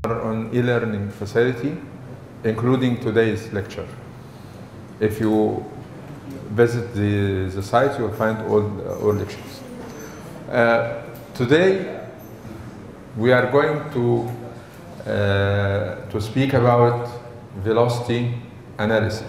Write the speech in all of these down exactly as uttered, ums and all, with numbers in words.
on e-learning facility, including today's lecture. If you visit the, the site, you'll find all, all lectures. Uh, today, we are going to, uh, to speak about velocity analysis.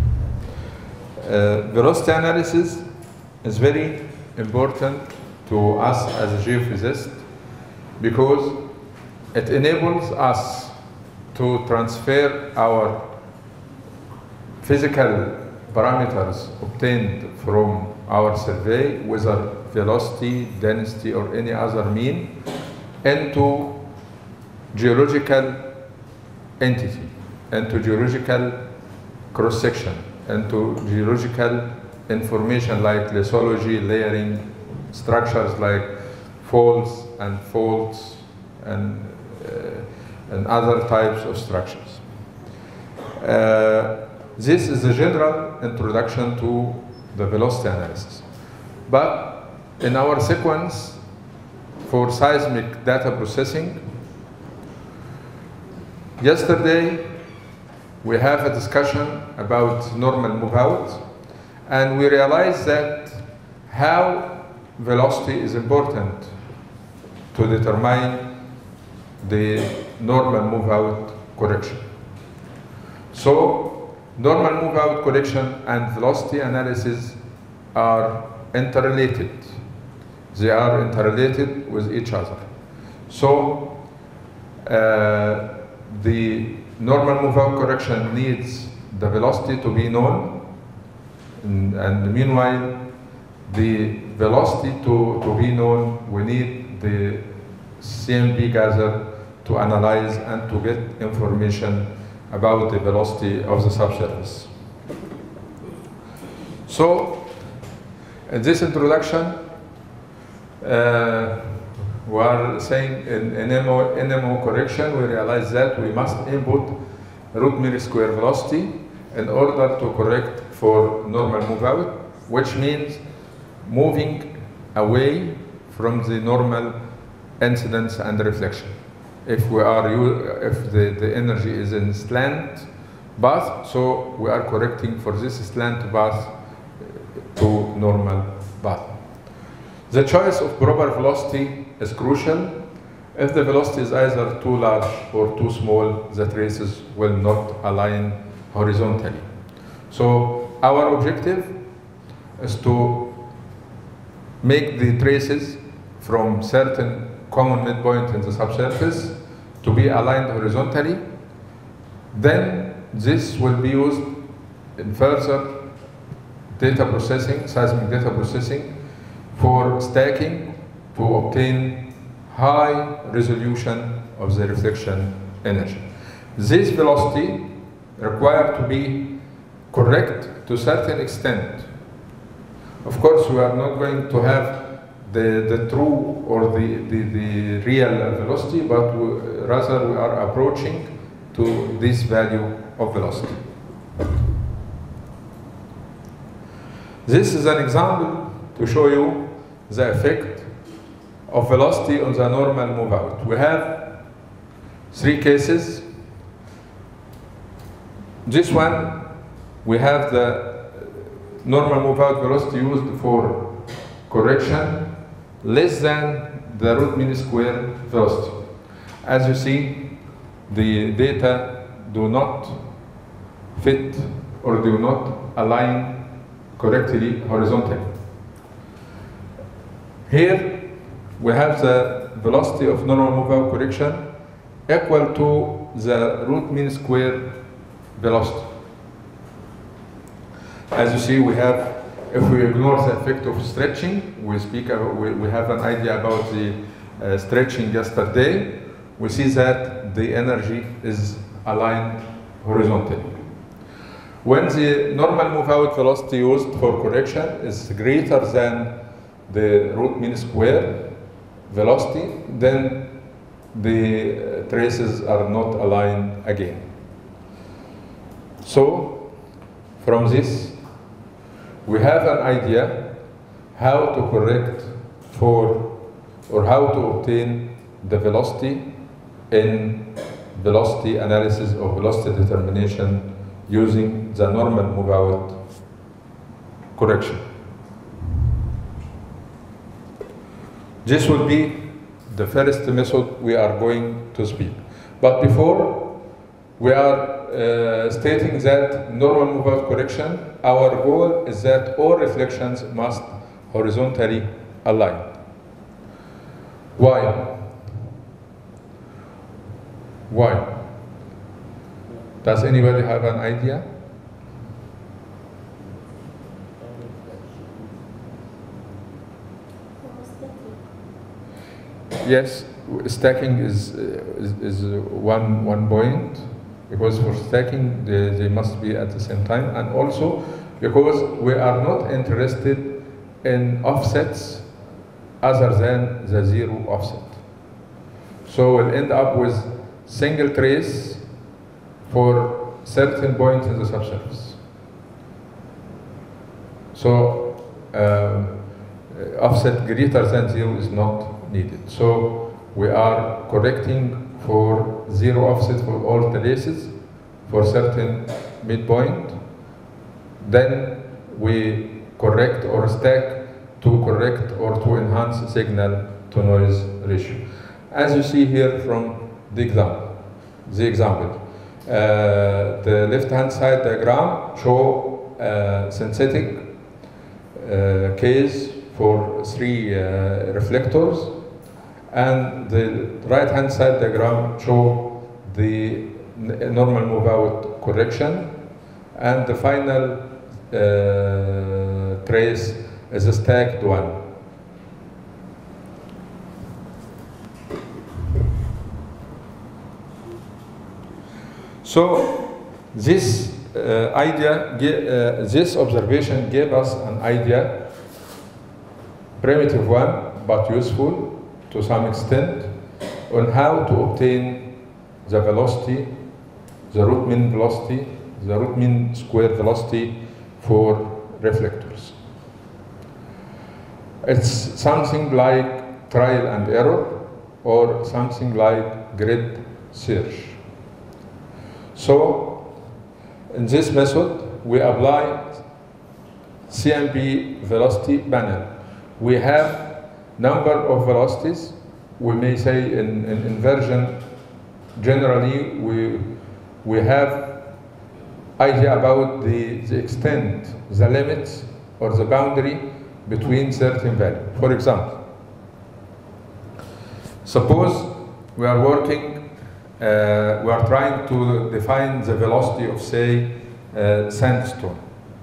Uh, velocity analysis is very important to us as a geophysicist because it enables us to transfer our physical parameters obtained from our survey, whether velocity, density, or any other mean, into geological entity, into geological cross-section, into geological information like lithology, layering, structures like faults and faults, and, uh, and other types of structures. Uh, this is the general introduction to the velocity analysis. But in our sequence for seismic data processing, yesterday we have a discussion about normal move out, and we realized that how velocity is important to determine the normal move out correction. So normal move out correction and velocity analysis are interrelated. They are interrelated with each other. So uh, the normal move out correction needs the velocity to be known, and, and meanwhile the velocity to, to be known, we need the C M P gather to analyze and to get information about the velocity of the subsurface. So, in this introduction, uh, we are saying in N M O, N M O correction, we realize that we must input root mean square velocity in order to correct for normal move out, which means moving away from the normal incidence and reflection. If we are, if the, the energy is in slant path, so we are correcting for this slant path to normal path. The choice of proper velocity is crucial. If the velocity is either too large or too small, the traces will not align horizontally. So our objective is to make the traces from certain common midpoint in the subsurface to be aligned horizontally. Then this will be used in further data processing, seismic data processing, for stacking to obtain high resolution of the reflection energy. This velocity required to be correct to a certain extent. Of course, we are not going to have the, the true or the, the, the real velocity, but we, rather we are approaching to this value of velocity. This is an example to show you the effect of velocity on the normal move out. We have three cases. This one, we have the normal move out velocity used for correction less than the root mean square velocity. As you see, the data do not fit or do not align correctly horizontally. Here we have the velocity of normal move out correction equal to the root mean square velocity. As you see, we have, if we ignore the effect of stretching, we speak, we, we have an idea about the uh, stretching yesterday. We see that the energy is aligned horizontally. When the normal move out velocity used for correction is greater than the root mean square velocity, then the uh, traces are not aligned again. So, from this, we have an idea how to correct for, or how to obtain the velocity in velocity analysis or velocity determination using the normal move-out correction. This will be the first method we are going to speak. But before, we are uh, stating that normal move-out correction, our goal is that all reflections must horizontally align. Why? Why? Does anybody have an idea? Yes, stacking is, is, is one, one point, because for stacking they, they must be at the same time, and also because we are not interested in offsets other than the zero offset. So we'll end up with single trace for certain points in the subsurface. So um, offset greater than zero is not needed. So we are correcting for zero offset for all traces for certain midpoint. Then we correct or stack to correct or to enhance signal to noise ratio. As you see here from the example, the example, uh, the left-hand side diagram show uh, synthetic uh, case for three uh, reflectors, and the right-hand side diagram show the normal move-out correction, and the final uh, trace is a stacked one. So this uh, idea, uh, this observation gave us an idea, primitive one, but useful to some extent, on how to obtain the velocity, the root mean velocity, the root mean square velocity for reflectors. It's something like trial and error, or something like grid search. So, in this method, we apply C M P velocity panel. We have number of velocities. We may say in, in inversion, generally, we, we have idea about the, the extent, the limits, or the boundary between certain values. For example, suppose we are working, uh, we are trying to define the velocity of, say, uh, sandstone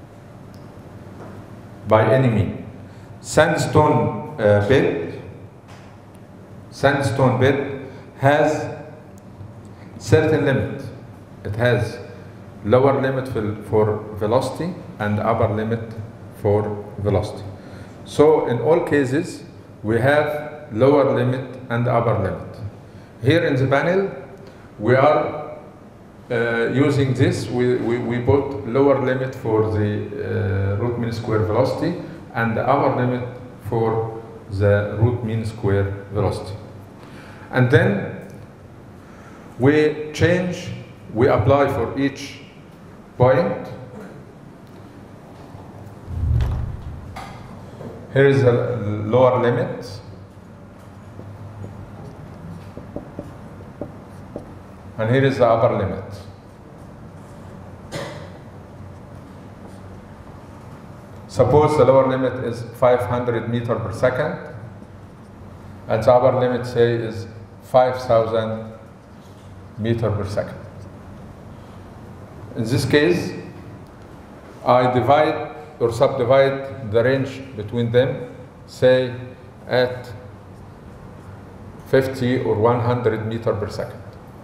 by any mean. Sandstone uh, bed, sandstone bed has certain limit. It has lower limit for velocity and upper limit for velocity. So in all cases, we have lower limit and upper limit. Here in the panel, we are uh, using this. We, we, we put lower limit for the uh, root mean square velocity and the upper limit for the root mean square velocity. And then we change, we apply for each point. Here is the lower limit. And here is the upper limit. Suppose the lower limit is five hundred meters per second, and the upper limit, say, is five thousand meters per second. In this case, I divide or subdivide the range between them, say, at fifty or one hundred meters per second.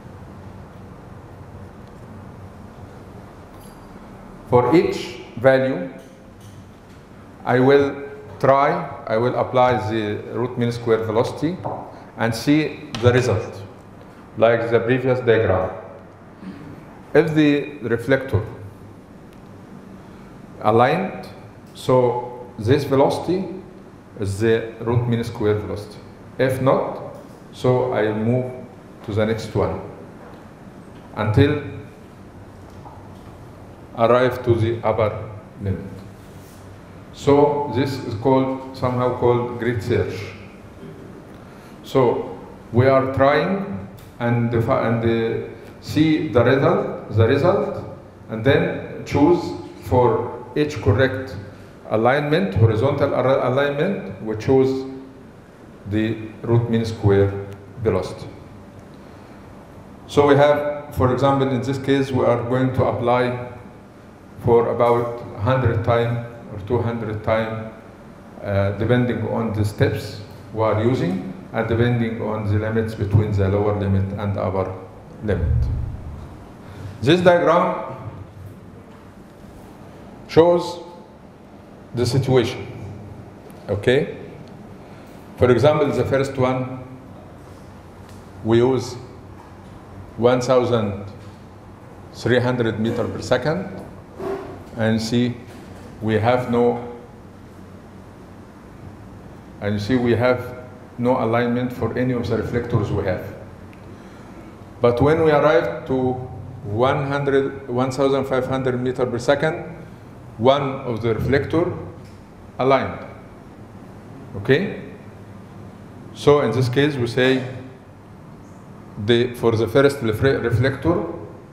For each value, I will try, I will apply the root mean square velocity and see the result, like the previous diagram. If the reflector aligned, so this velocity is the root mean square velocity. If not, so I move to the next one. until arrive to the upper limit. So this is called, somehow called grid search. So we are trying and, and uh, see the result, the result, and then choose for each correct alignment, horizontal alignment, we choose the root mean square velocity. So we have, for example, in this case, we are going to apply for about one hundred times or two hundred times, uh, depending on the steps we are using, and depending on the limits between the lower limit and upper limit. This diagram shows the situation, okay? For example, the first one, we use one thousand three hundred meters per second, and see we have no, and you see we have no alignment for any of the reflectors we have. But when we arrive to one thousand five hundred meters per second, one of the reflector aligned, okay? So in this case, we say the, for the first reflector,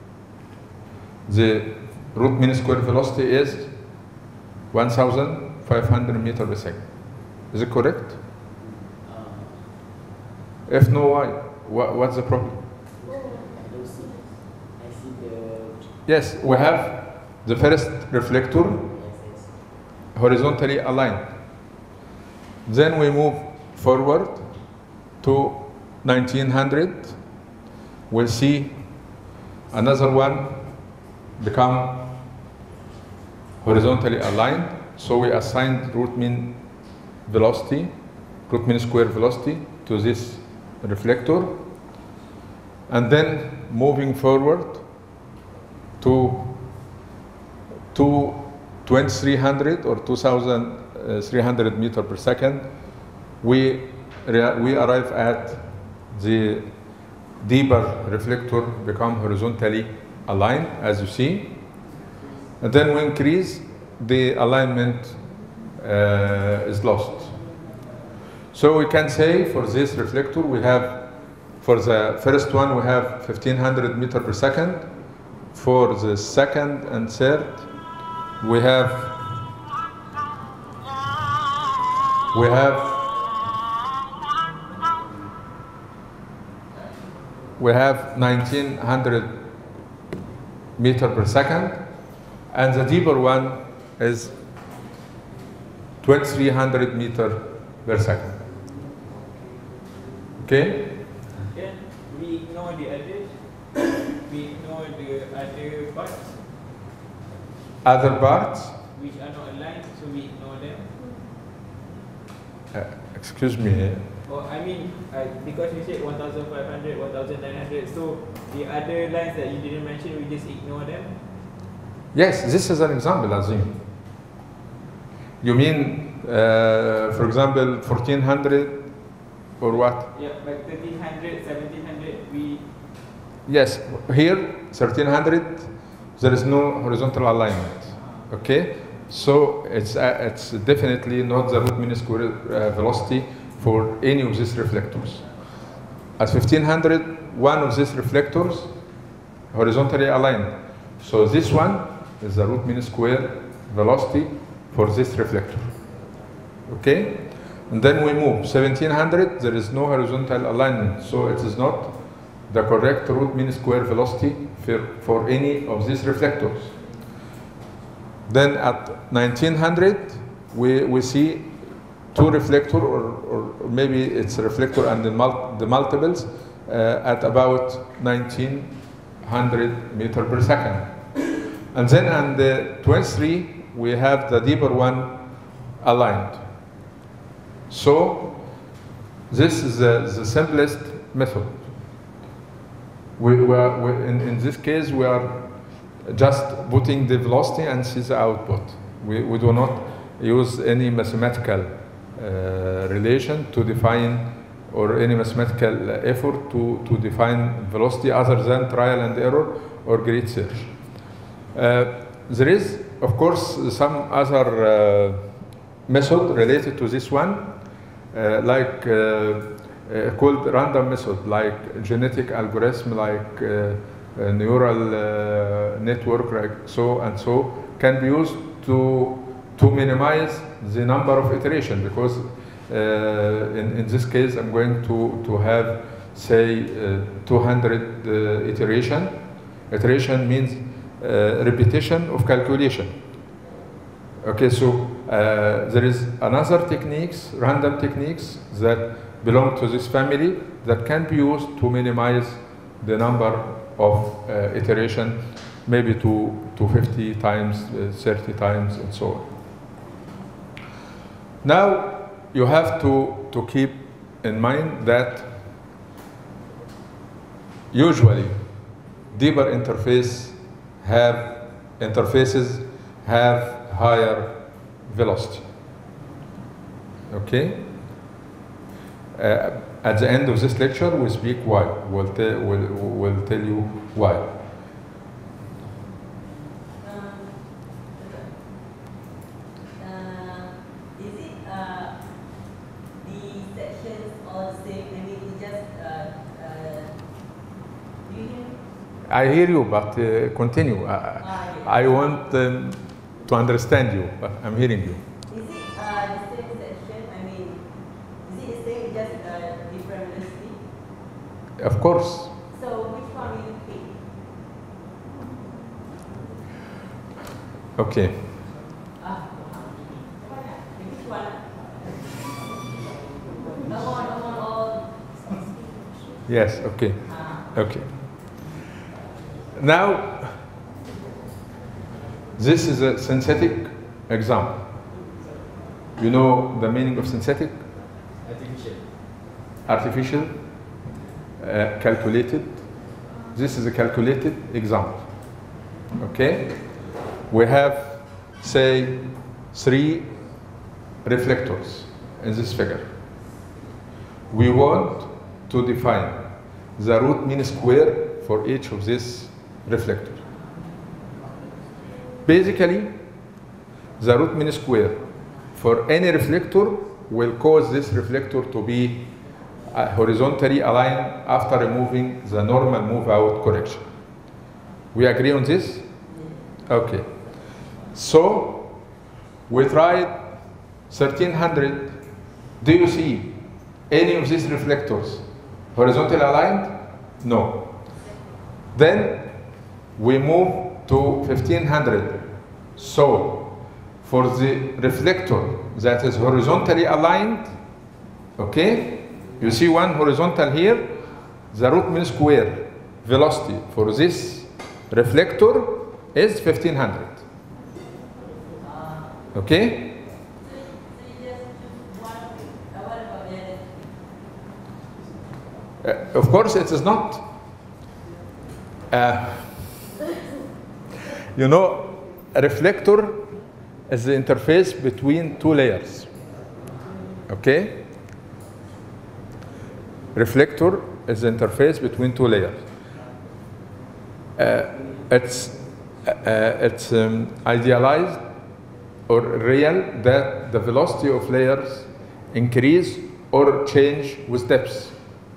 the root mean square velocity is one thousand five hundred meters per second. Is it correct? Uh, if no, why? What, what's the problem? I don't see it. I see the... Yes, we have the first reflector horizontally aligned. Then we move forward to nineteen hundred. We'll see another one become horizontally aligned. So we assigned root mean velocity, root mean square velocity to this reflector. And then moving forward to to twenty-three hundred or two thousand three hundred meters per second, we, we arrive at the deeper reflector become horizontally aligned, as you see. And then we increase, the alignment uh, is lost. So we can say for this reflector, we have, for the first one, we have fifteen hundred meters per second. For the second and third, we have we have we have nineteen hundred meters per second, and the deeper one is twenty-three hundred meters per second. Okay? Then we ignore the others. We ignore the other parts. Other parts? Which are not aligned, so we ignore them. Uh, excuse me. Or I mean, uh, because you said one thousand five hundred, one thousand nine hundred, so the other lines that you didn't mention, we just ignore them? Yes, this is an example, Azim. You mean, uh, for example, fourteen hundred or what? Yeah, like thirteen hundred, seventeen hundred, we... Yes, here, thirteen hundred, there is no horizontal alignment, okay? So it's, uh, it's definitely not the root mean square uh, velocity for any of these reflectors. At fifteen hundred, one of these reflectors horizontally aligned. So this one is the root mean square velocity for this reflector, okay? And then we move seventeen hundred, there is no horizontal alignment, so it is not the correct root mean square velocity for, for any of these reflectors. Then at nineteen hundred, we, we see two reflector, or, or maybe it's a reflector and the, mul the multiples uh, at about nineteen hundred meters per second. And then on the twenty-three, we have the deeper one aligned. So this is the, the simplest method. We, we are, we, in, in this case, we are just putting the velocity and see the output. We, we do not use any mathematical uh, relation to define or any mathematical effort to, to define velocity other than trial and error or grid search. Uh, there is, of course, some other uh, method related to this one, uh, like uh, uh, called random method, like genetic algorithm, like uh, a neural uh, network, like so and so, can be used to to minimize the number of iteration, because uh, in, in this case I'm going to, to have, say, uh, two hundred uh, iteration. Iteration means uh, repetition of calculation. Okay, so uh, there is another techniques, random techniques, that belong to this family that can be used to minimize the number of uh, iteration, maybe to, to fifty times, uh, thirty times, and so on. Now, you have to, to keep in mind that usually deeper interface have interfaces have higher velocity. Okay? Uh, at the end of this lecture, we'll speak why. We'll, te we'll, we'll tell you why. I hear you, but uh, continue. I, ah, yeah. I want um, to understand you, but I'm hearing you. Is it uh, the same section? I mean, is it the same, just uh, different velocity? Of course. So which one will you pick? Okay. Ah, which one? No more, no more, all. Yes, okay. Ah. Okay. Now, this is a synthetic example. You know the meaning of synthetic? Artificial. Artificial, uh, calculated. This is a calculated example. Okay? We have, say, three reflectors in this figure. We want to define the root mean square for each of these reflector. Basically, the root mean square for any reflector will cause this reflector to be uh, horizontally aligned after removing the normal move-out correction. We agree on this? Okay. So, we tried thirteen hundred. Do you see any of these reflectors horizontally aligned? No. Then we move to fifteen hundred. So for the reflector that is horizontally aligned, okay, you see one horizontal here, the root mean square velocity for this reflector is fifteen hundred. Okay? Uh, of course, it is not. Uh, you know, a reflector is the interface between two layers. Okay? Reflector is the interface between two layers. Uh, it's uh, it's um, idealized or real that the velocity of layers increase or change with depth.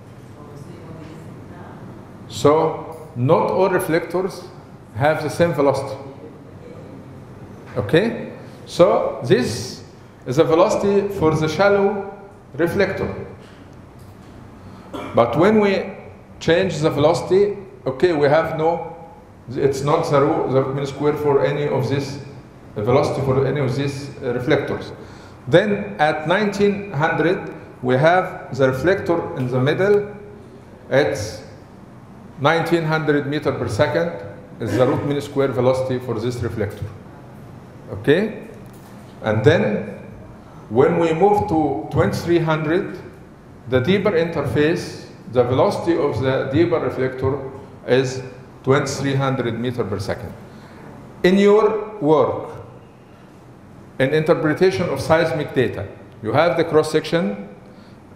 So, not all reflectors have the same velocity. Okay? So, this is a velocity for the shallow reflector. But when we change the velocity, okay, we have no, it's not the root mean square for any of this, the velocity for any of these uh, reflectors. Then at nineteen hundred, we have the reflector in the middle. It's nineteen hundred meter per second is the root mean square velocity for this reflector. Okay? And then when we move to twenty-three hundred, the deeper interface, the velocity of the deeper reflector is twenty-three hundred meter per second. In your work, in interpretation of seismic data, you have the cross section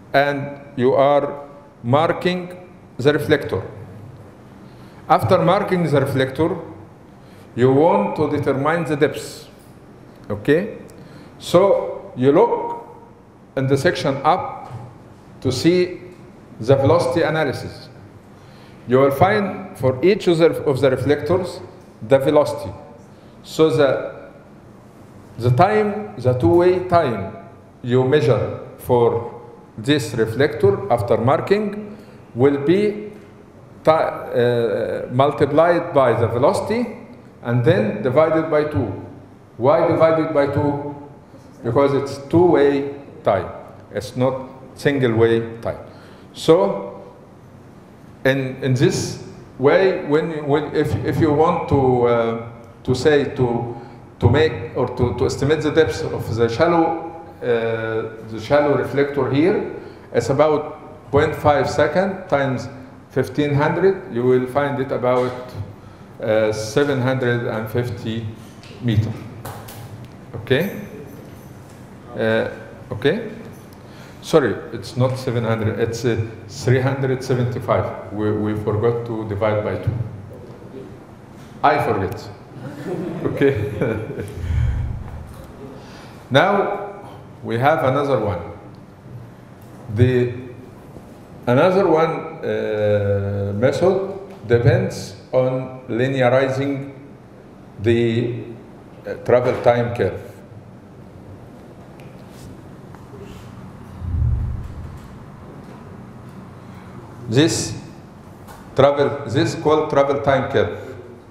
and you are marking the reflector. After marking the reflector, you want to determine the depth, okay? So you look in the section up to see the velocity analysis. You will find for each of the, of the reflectors the velocity. So the, the time, the two-way time you measure for this reflector after marking will be uh, multiplied by the velocity and then divided by two. Why divided by two? Because it's two-way time. It's not single-way time. So in, in this way, when, when if, if you want to, uh, to say, to, to make or to, to estimate the depth of the shallow, uh, the shallow reflector here, it's about zero point five second times fifteen hundred, you will find it about uh, seven hundred fifty meter. Okay? Uh, okay? Sorry, it's not seven hundred, it's uh, three hundred seventy-five. We, we forgot to divide by two. I forget. Okay? Now, we have another one. The another one uh, method depends on linearizing the uh, travel time curve. This travel, this is called travel time curve.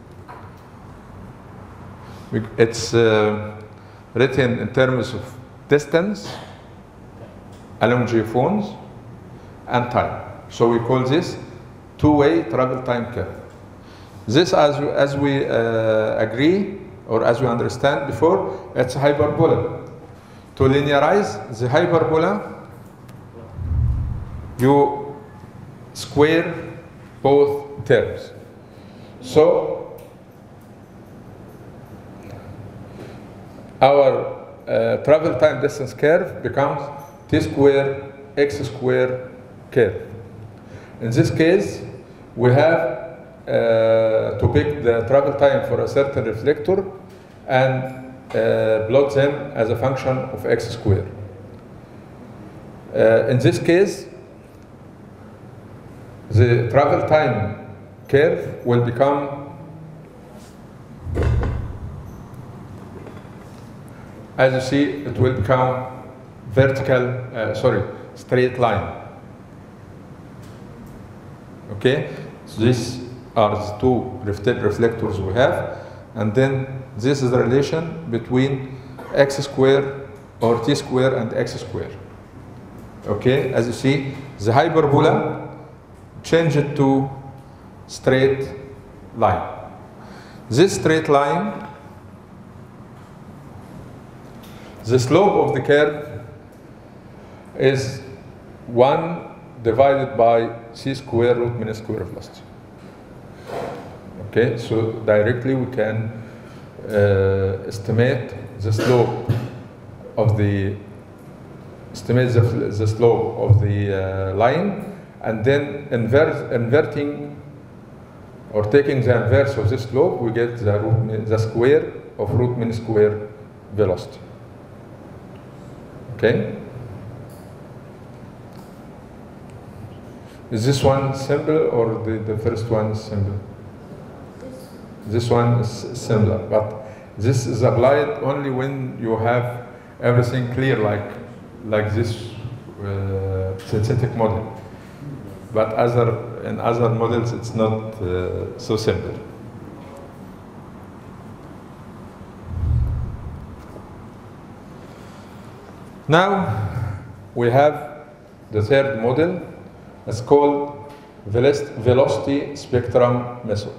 It's uh, written in terms of distance, longitudes, and time. So we call this two-way travel time curve. This, as, as we uh, agree, or as we understand before, it's a hyperbola. To linearize the hyperbola, you square both terms. So our uh, travel time distance curve becomes t square x square curve. In this case, we have uh, to pick the travel time for a certain reflector and uh, plot them as a function of x square. Uh, in this case, the travel time curve will become as you see, it will become vertical, uh, sorry, straight line. Okay, so these are the two reflectors we have, and then this is the relation between x square or t square and x square. Okay, as you see, the hyperbola change it to straight line. This straight line, the slope of the curve is one divided by c square root mean square velocity. Okay, so directly we can uh, estimate the slope of the estimate the, the slope of the uh, line, and then invert, inverting or taking the inverse of this slope, we get the root mean, the square of root mean square velocity. Okay. Is this one simple or the, the first one is simple? This one is similar, but this is applied only when you have everything clear, like like this uh, synthetic model. But other in other models, it's not uh, so simple. Now we have the third model. It's called velocity spectrum method.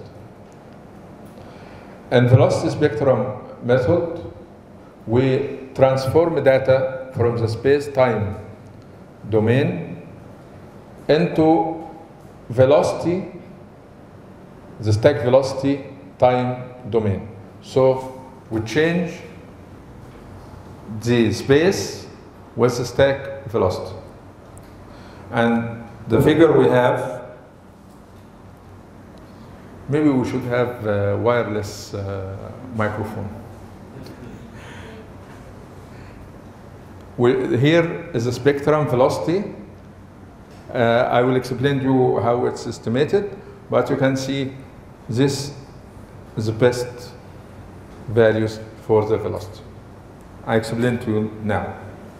In velocity spectrum method, we transform data from the space-time domain into velocity, the stack velocity time domain. So we change the space with the stack velocity. And the figure we have, maybe we should have a wireless uh, microphone. We, here is the spectrum velocity. Uh, I will explain to you how it's estimated, but you can see this is the best values for the velocity. I explain to you now.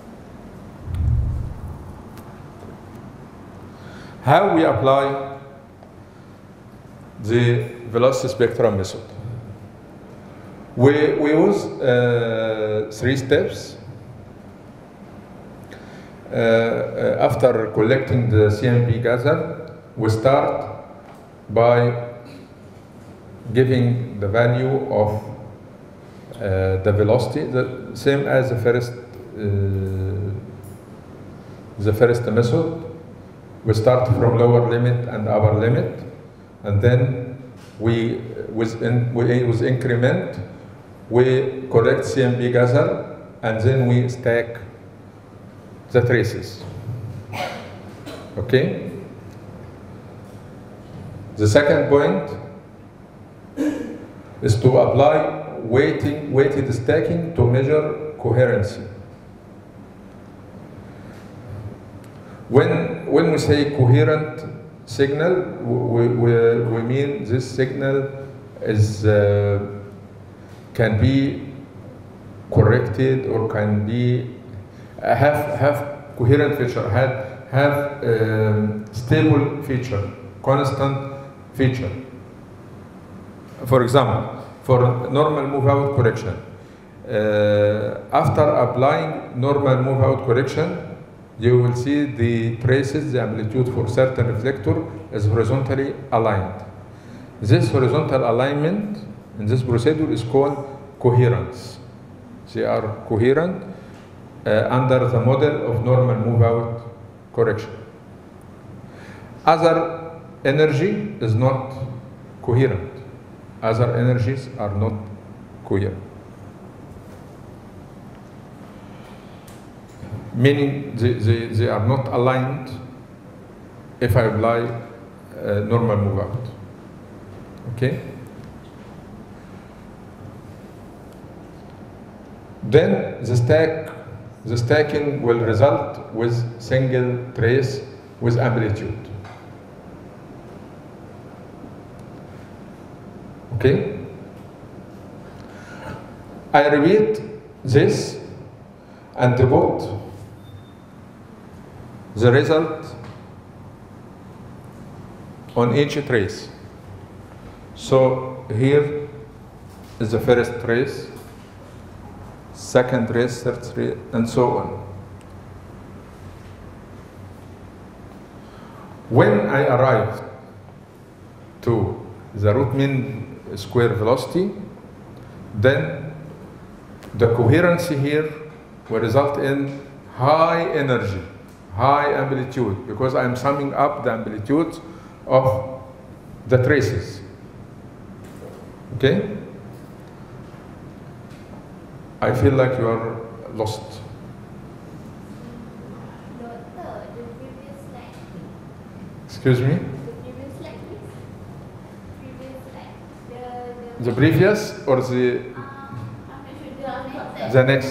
How we apply the velocity spectrum method. We, we use uh, three steps. Uh, uh, after collecting the C M P gather, we start by giving the value of uh, the velocity, the same as the first, uh, the first method. We start from lower limit and upper limit, and then we, with, in, we, with increment, we correct C M P gather, and then we stack the traces. Okay? The second point is to apply weighting, weighted stacking to measure coherency. When, when we say coherent signal, we, we, we mean this signal is, uh, can be corrected or can be have have coherent feature, have have um, stable feature, constant feature. For example, for normal move-out correction, uh, after applying normal move-out correction, you will see the traces, the amplitude for certain reflector is horizontally aligned. This horizontal alignment in this procedure is called coherence. They are coherent uh, under the model of normal move-out correction. Other energy is not coherent. Other energies are not coherent. Meaning they, they, they are not aligned if I apply uh, normal move out. Okay? Then the stack, the stacking will result with single trace with amplitude. Okay? I repeat this and put the result on each trace. So here is the first trace, second trace, third trace, and so on. When I arrive to the root mean square velocity, then the coherency here will result in high energy, high amplitude, because I'm summing up the amplitudes of the traces. Okay? I feel like you are lost. Doctor, the previous slide. Excuse me? The previous slide, please. Previous slide. The, the, The previous or the, Um, I'm not sure. the next?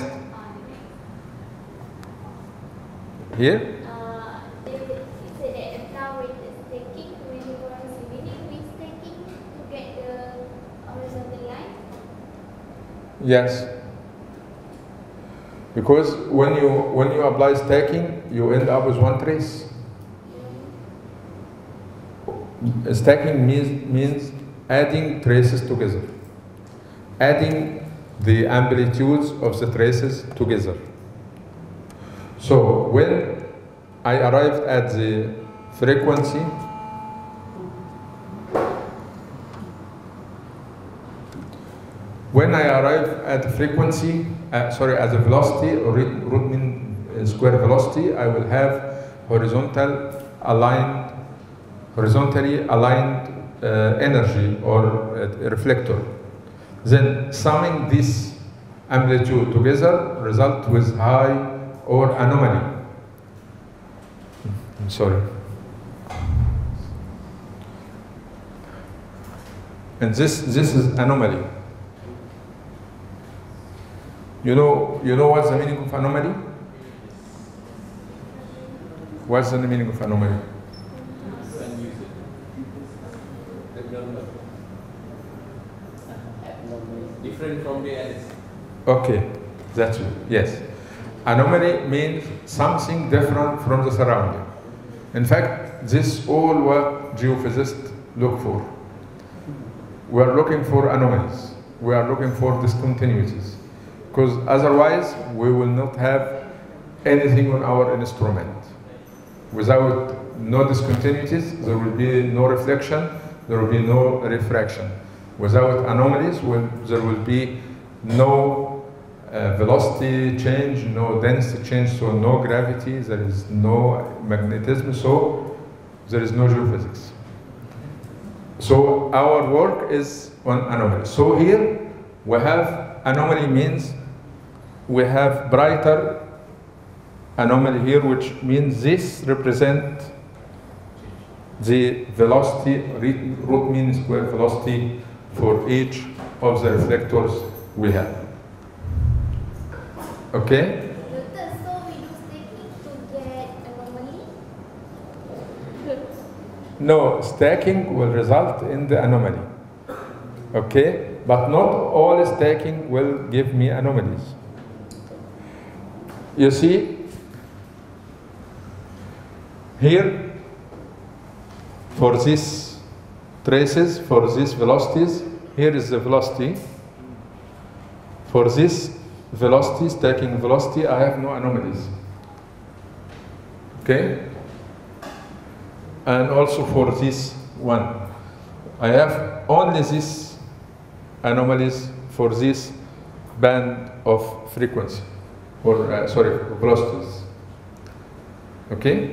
Here? Uh, they said that apply weighted stacking to measure coherency, meaning with stacking to get the horizontal line. Yes. Because when you when you apply stacking, you end up with one trace. Stacking means means adding traces together, adding the amplitudes of the traces together. So when I arrived at the frequency, when I arrive at the frequency, uh, sorry, at the velocity or root mean square velocity, I will have horizontal aligned, horizontally aligned uh, energy or uh, reflector. Then summing this amplitude together result with high or anomaly. I'm sorry. And this this is anomaly. You know you know what's the meaning of anomaly? What's the meaning of anomaly? Different from the others. Okay, that's it. Yes. Anomaly means something different from the surrounding. In fact, this is all what geophysicists look for. We are looking for anomalies. We are looking for discontinuities. Because otherwise, we will not have anything on our instrument. Without no discontinuities, there will be no reflection, there will be no refraction. Without anomalies, will, there will be no uh, velocity change, no density change, so no gravity, there is no magnetism, so there is no geophysics. So our work is on anomaly. So here we have anomaly means we have brighter anomaly here, which means this represent the velocity, root mean square velocity for each of the reflectors we have. Okay? Doctor, so we do stacking to get anomaly? No, stacking will result in the anomaly. Okay? But not all stacking will give me anomalies. You see, here, for these traces, for these velocities, here is the velocity. For this velocity, stacking velocity, I have no anomalies. Okay? And also for this one, I have only these anomalies for this band of frequency, or uh, sorry, velocities. Okay?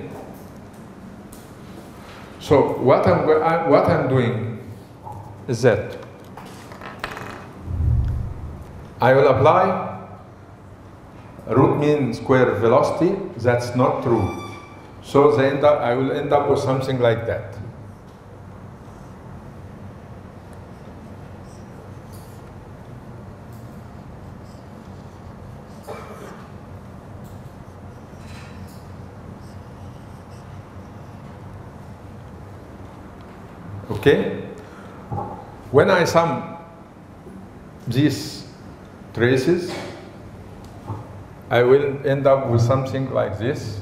So what I'm, I, what I'm doing is that I will apply root mean square velocity. That's not true. So they end up, I will end up with something like that. Okay? When I sum these traces, I will end up with something like this.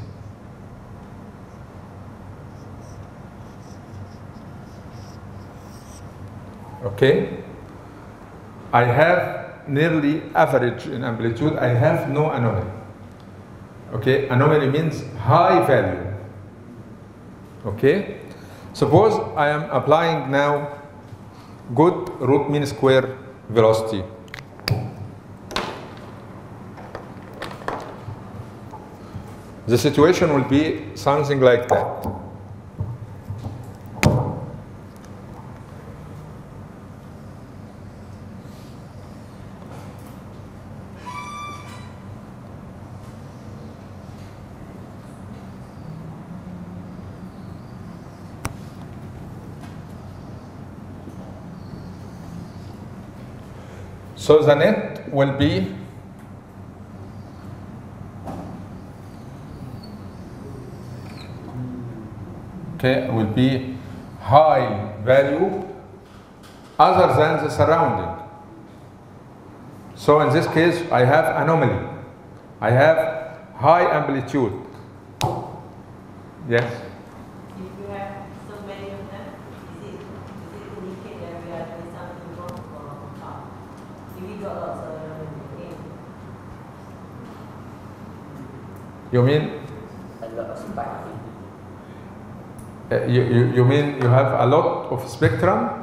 Okay? I have nearly average in amplitude. I have no anomaly. Okay? Anomaly means high value. Okay? Suppose I am applying now good root mean square velocity. The situation will be something like that. So the net will be okay, will be high value other than the surrounding. So in this case, I have anomaly. I have high amplitude. Yes? If you have so many of them, is it, is it indicate that we are doing something wrong or not? If we got lots of them, okay. You mean? A lot of spike. Uh, you, you, you mean you have a lot of spectrum?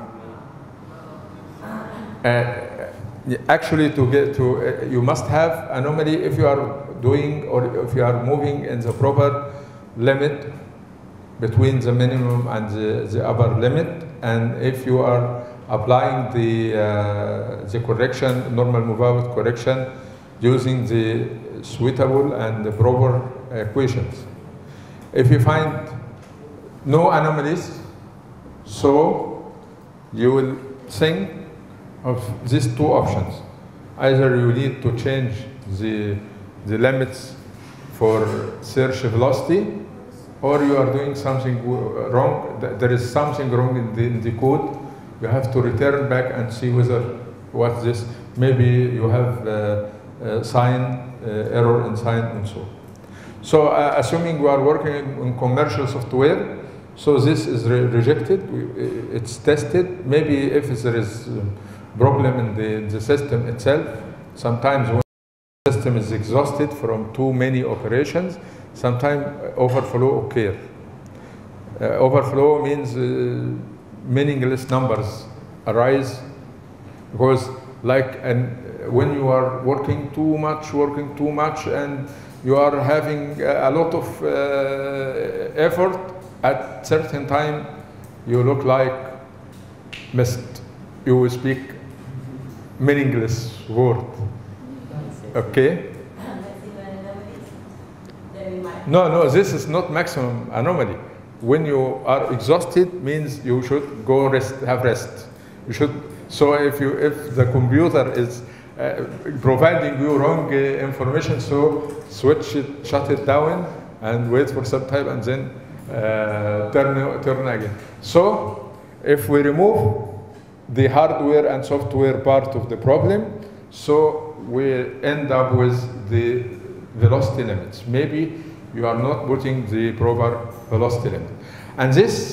Uh, actually, to get to, uh, you must have anomaly if you are doing or if you are moving in the proper limit between the minimum and the, the upper limit, and if you are applying the uh, the correction, normal move out correction, using the suitable and the proper equations. If you find no anomalies, so you will think of these two options. Either you need to change the, the limits for search velocity, or you are doing something wrong. There is something wrong in the, in the code. You have to return back and see whether what's this. Maybe you have uh, uh, sign uh, error in sign and so on. So uh, assuming we are working on commercial software, so this is re rejected, we, it's tested. Maybe if there is a problem in the, the system itself, sometimes when the system is exhausted from too many operations, sometimes overflow occur. Uh, overflow means uh, meaningless numbers arise, because like and when you are working too much, working too much, and you are having a lot of uh, effort, at certain time you look like mist. You will speak meaningless word. Okay? No, no, this is not maximum anomaly. When you are exhausted, means you should go rest, have rest. You should. So if you, if the computer is uh, providing you wrong uh, information, so switch it, shut it down, and wait for some time, and then uh, turn turn again. So if we remove the hardware and software part of the problem, so we end up with the velocity limits. Maybe you are not putting the proper velocity limit. And this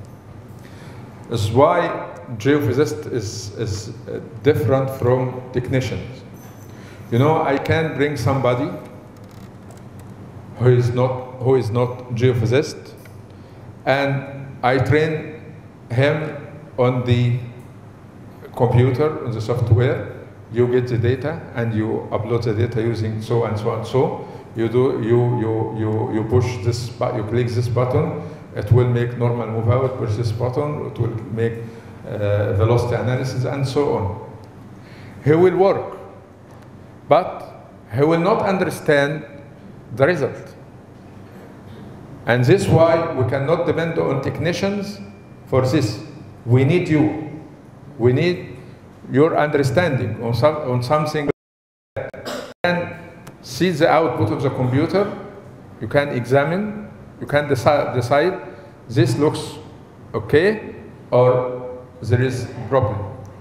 is why geophysicist is, is different from technicians. You know, I can bring somebody who is not, who is not geophysicist, and I train him on the computer, on the software. You get the data and you upload the data using so and so and so. You do you you you you push this, you click this button, it will make normal move out. Push this button, it will make uh, velocity analysis and so on. He will work, but he will not understand the result. And this is why we cannot depend on technicians for this. We need you. We need your understanding on some on something. And see the output of the computer, you can examine, you can decide, decide this looks okay or there is problem.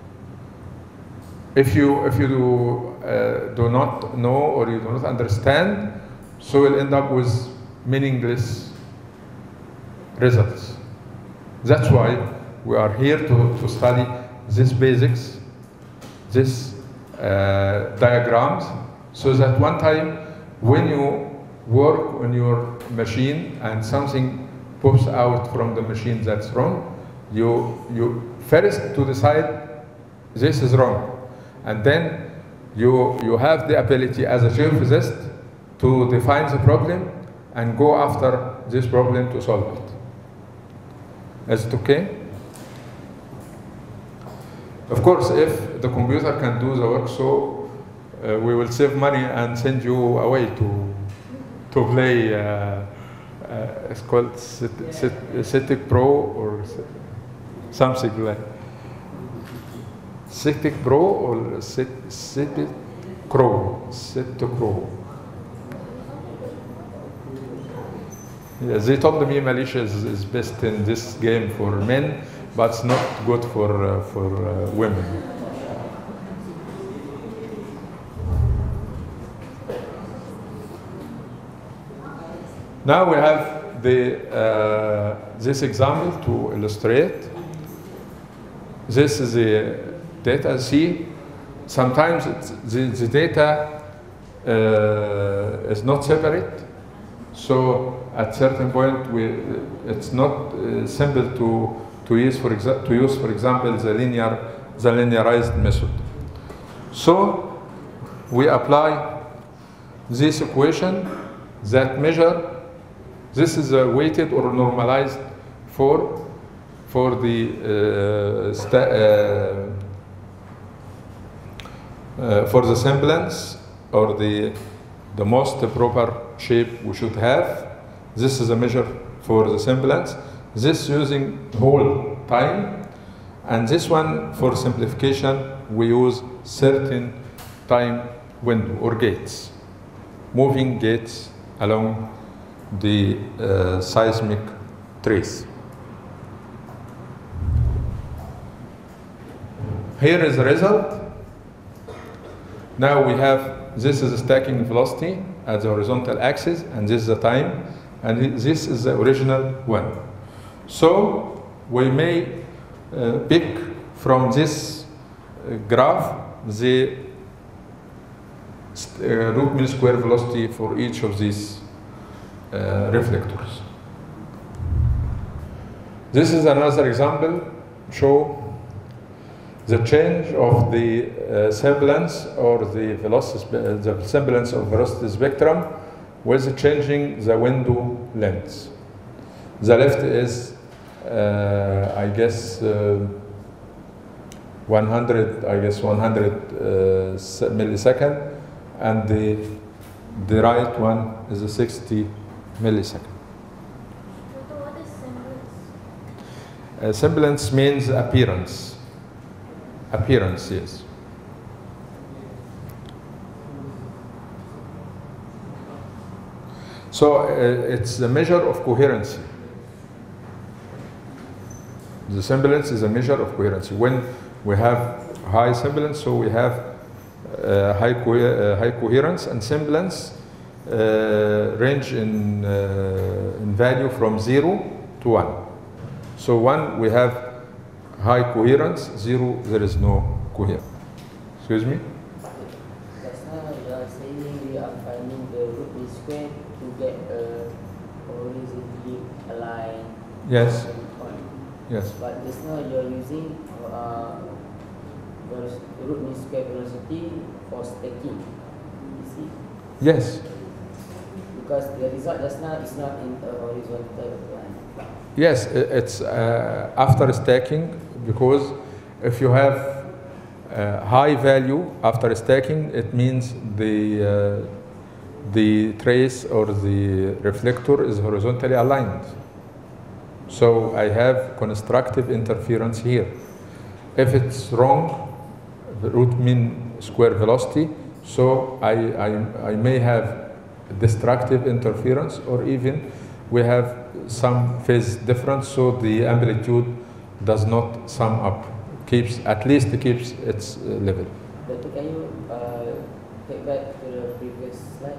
If you, if you do, uh, do not know or you do not understand, so you'll end up with meaningless results. That's why we are here to, to study these basics, these uh, diagrams, so that one time when you work on your machine and something pops out from the machine that's wrong, you, you first to decide this is wrong. And then you, you have the ability as a geophysicist to define the problem and go after this problem to solve it. Is it okay? Of course, if the computer can do the work, so uh, we will save money and send you away to to play. Uh, uh, it's called CITIC Pro or something like CITIC Pro or CITIC Pro. CITIC Pro. Yeah, they told me Malaysia is, is best in this game for men, but it's not good for uh, for uh, women. Now we have the uh, this example to illustrate. This is the data. See, sometimes it's, the, the data uh, is not separate. So at certain point, we it's not uh, simple to to use for exa to use for example the linear the linearized method. So we apply this equation that measure. This is a weighted or normalized for for the uh, sta uh, uh, for the semblance or the the most proper shape we should have This is a measure for the semblance. This using whole time. And this one, for simplification, we use certain time window or gates, moving gates along the uh, seismic trace. Here is the result. Now we have, this is the stacking velocity at the horizontal axis, and this is the time, and this is the original one. So we may uh, pick from this uh, graph the uh, root mean square velocity for each of these uh, reflectors. This is another example, show the change of the uh, semblance or the velocity, uh, the semblance of velocity spectrum with changing the window length. The left is, uh, I guess, uh, one hundred, I guess, one hundred uh, millisecond, and the the right one is a sixty millisecond. So what is semblance? Uh, semblance means appearance. Appearance, yes. So uh, it's a measure of coherency. The semblance is a measure of coherency. When we have high semblance, so we have uh, high, co uh, high coherence, and semblance uh, range in, uh, in value from zero to one. So one, we have high coherence, zero, there is no coherence. Excuse me? Just now you are saying we are finding the root mean square to get a horizontally aligned Yes. point. Yes. But just now you are using uh, the root mean square velocity for stacking. You see? Yes. Because the result just now is not in a horizontal line. Yes, i- it's uh, after stacking, because if you have uh, high value after stacking, it means the uh, the trace or the reflector is horizontally aligned. So I have constructive interference here. If it's wrong, the root mean square velocity, so I, I, I may have destructive interference, or even we have some phase difference, so the amplitude does not sum up, keeps, at least keeps its uh, level. Doctor, can you uh, take back to the previous slide?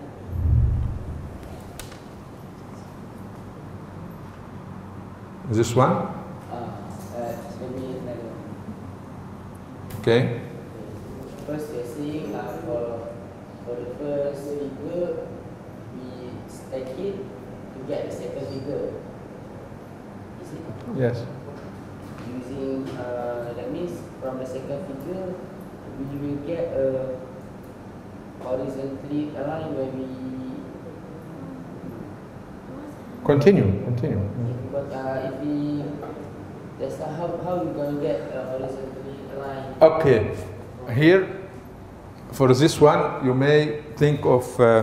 This one? Uh, uh, maybe another one. Okay. First, you're saying uh, for, for the first figure, we stack it to get the second figure. Is it? Yes. Using, uh, that means from the second figure, we will get a horizontally aligned where we. Continue, continue. But uh, if we, that's how how we gonna get a horizontally aligned. Okay. Here, for this one, you may think of, uh,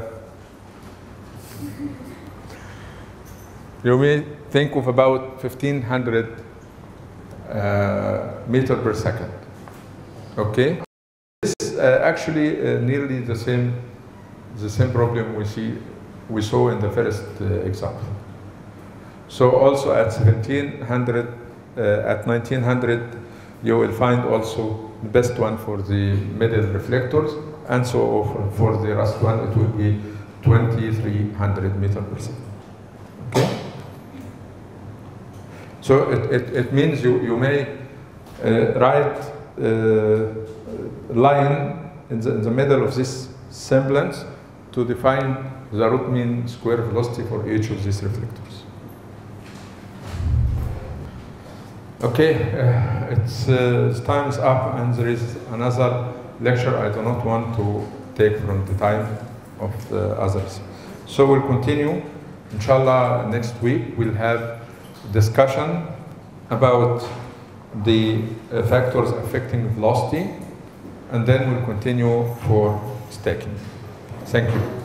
you may think of about fifteen hundred uh, meter per second. Okay. This is uh, actually uh, nearly the same, the same problem we see, we saw in the first uh, example. So also at seventeen hundred, uh, at nineteen hundred, you will find also the best one for the middle reflectors, and so for, for the last one it will be twenty-three hundred meter per second. Okay. So it, it, it means you, you may uh, write uh, line in the, in the middle of this semblance to define the root mean square velocity for each of these reflectors. Okay, uh, it's, uh, it's time's up, and there is another lecture I do not want to take from the time of the others. So we'll continue. Inshallah, next week we'll have discussion about the uh, factors affecting velocity, and then we'll continue for stacking. Thank you.